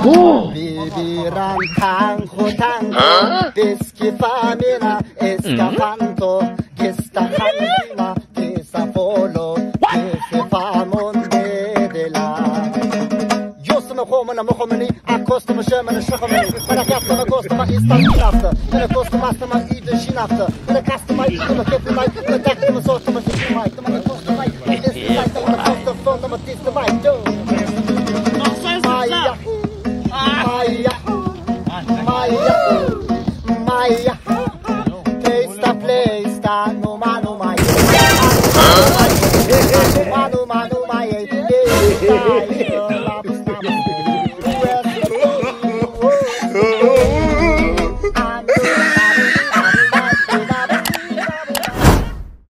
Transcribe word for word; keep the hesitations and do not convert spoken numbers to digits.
Viviran kanko tanko Diski famina Escafanto Gesta handima Gesa polo Gese famon dedela Yosuma komuna mukhumini Akostuma shemana shakhamini Mana kastama kostuma istan shinafta Mana kostuma astama ide shinafta Mana kastama ikuma kefimai Mana daktuma sostuma shishimai Mana kostuma Mana kostuma Mana kostuma Mana kostuma